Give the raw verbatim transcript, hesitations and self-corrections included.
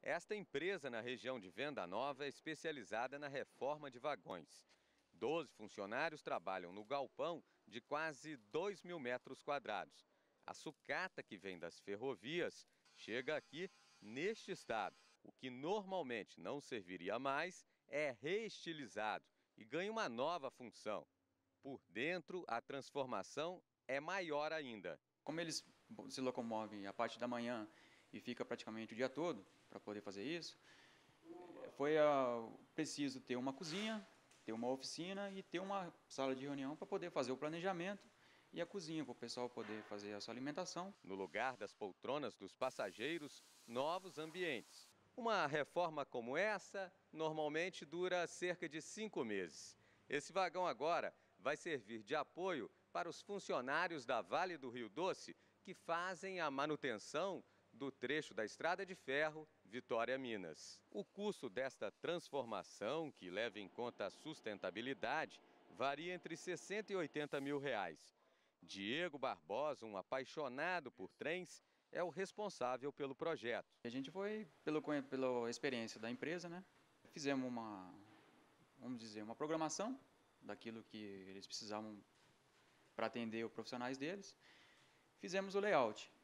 Esta empresa na região de Venda Nova é especializada na reforma de vagões. Doze funcionários trabalham no galpão de quase dois mil metros quadrados. A sucata que vem das ferrovias chega aqui neste estado. O que normalmente não serviria mais é reestilizado e ganha uma nova função. Por dentro, a transformação é maior ainda. Como eles se locomovem a parte da manhã e fica praticamente o dia todo para poder fazer isso, foi uh, preciso ter uma cozinha, ter uma oficina e ter uma sala de reunião para poder fazer o planejamento e a cozinha para o pessoal poder fazer a sua alimentação. No lugar das poltronas dos passageiros, novos ambientes. Uma reforma como essa normalmente dura cerca de cinco meses. Esse vagão agora vai servir de apoio para os funcionários da Vale do Rio Doce que fazem a manutenção do trecho da estrada de ferro Vitória-Minas. O custo desta transformação, que leva em conta a sustentabilidade, varia entre sessenta e oitenta mil reais. Diego Barbosa, um apaixonado por trens, é o responsável pelo projeto. A gente foi pelo, pela experiência da empresa, né? Fizemos uma, vamos dizer, uma programação daquilo que eles precisavam para atender os profissionais deles. Fizemos o layout.